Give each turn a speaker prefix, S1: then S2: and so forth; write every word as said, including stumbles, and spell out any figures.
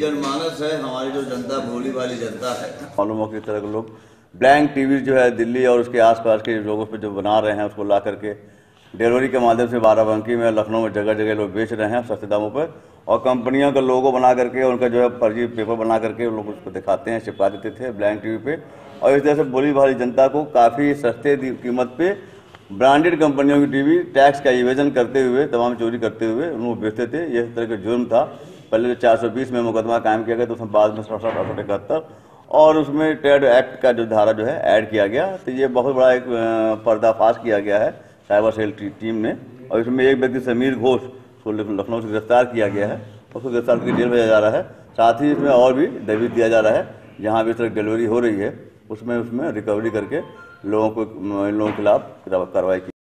S1: जनमानस है, हमारी जो जनता भोली वाली जनता है।
S2: मालूम हो कि इस तरह के लोग ब्लैंक टीवी जो है दिल्ली और उसके आसपास के लोगों पे जो बना रहे हैं उसको ला करके डिलीवरी के माध्यम से बाराबंकी में, लखनऊ में जगह जगह लोग बेच रहे हैं सस्ते दामों पर। और कंपनियों का लोगो बना करके उनका जो है फर्जी पेपर बना करके उन लोग उसको दिखाते हैं, चिपका देते थे ब्लैंक टीवी पे। और इस तरह से भोली भाली जनता को काफ़ी सस्ते कीमत पे ब्रांडेड कंपनियों की टीवी टैक्स का इवेजन करते हुए, तमाम चोरी करते हुए उनको बेचते थे। यह इस तरह का जुर्म था। पहले चार सौ बीस में मुकदमा कायम किया गया, तो उसमें बाद में सड़सठ अड़सठ इकहत्तर और उसमें ट्रेड एक्ट का जो धारा जो है ऐड किया गया। तो ये बहुत बड़ा एक पर्दाफाश किया गया है साइबर सेल टीम ने। और इसमें एक व्यक्ति समीर घोष को लखनऊ से गिरफ्तार किया गया है, उसको गिरफ्तार करके जेल भेजा जा रहा है। साथ ही इसमें और भी दबिश दिया जा रहा है, जहाँ भी इस तरह डिलीवरी हो रही है उसमें उसमें रिकवरी करके लोगों को इन लोगों के खिलाफ कार्रवाई की।